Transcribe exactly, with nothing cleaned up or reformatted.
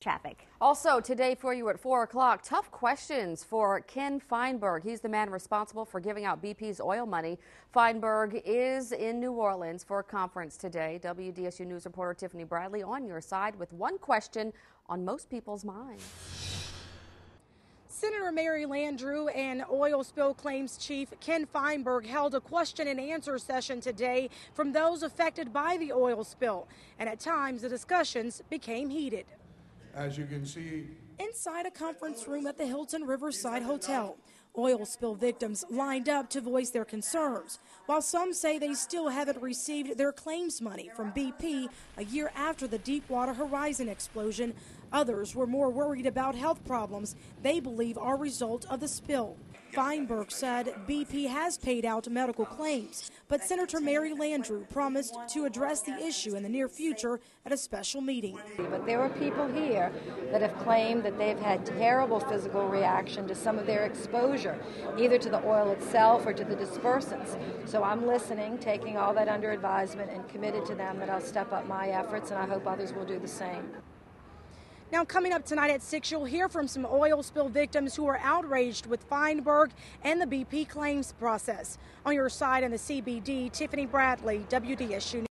traffic. Also today for you at four o'clock, tough questions for Ken Feinberg. He's the man responsible for giving out B P's oil money. Feinberg is in New Orleans for a conference today. W D S U News reporter Tiffany Bradley on your side with one question on most people's minds. Senator Mary Landrieu and oil spill claims chief Ken Feinberg held a question and answer session today from those affected by the oil spill, and at times the discussions became heated. As you can see, inside a conference room at the Hilton Riverside Hotel, oil spill victims lined up to voice their concerns, while some say they still haven't received their claims money from B P a year after the Deepwater Horizon explosion. Others were more worried about health problems they believe are a result of the spill. Feinberg said B P has paid out medical claims, but Senator Mary Landrieu promised to address the issue in the near future at a special meeting. But there are people here that have claimed that they've had terrible physical reaction to some of their exposure, either to the oil itself or to the dispersants. So I'm listening, taking all that under advisement, and committed to them that I'll step up my efforts, and I hope others will do the same. Now, coming up tonight at six, you'll hear from some oil spill victims who are outraged with Feinberg and the B P claims process. On your side in the C B D, Tiffany Bradley, W D S U.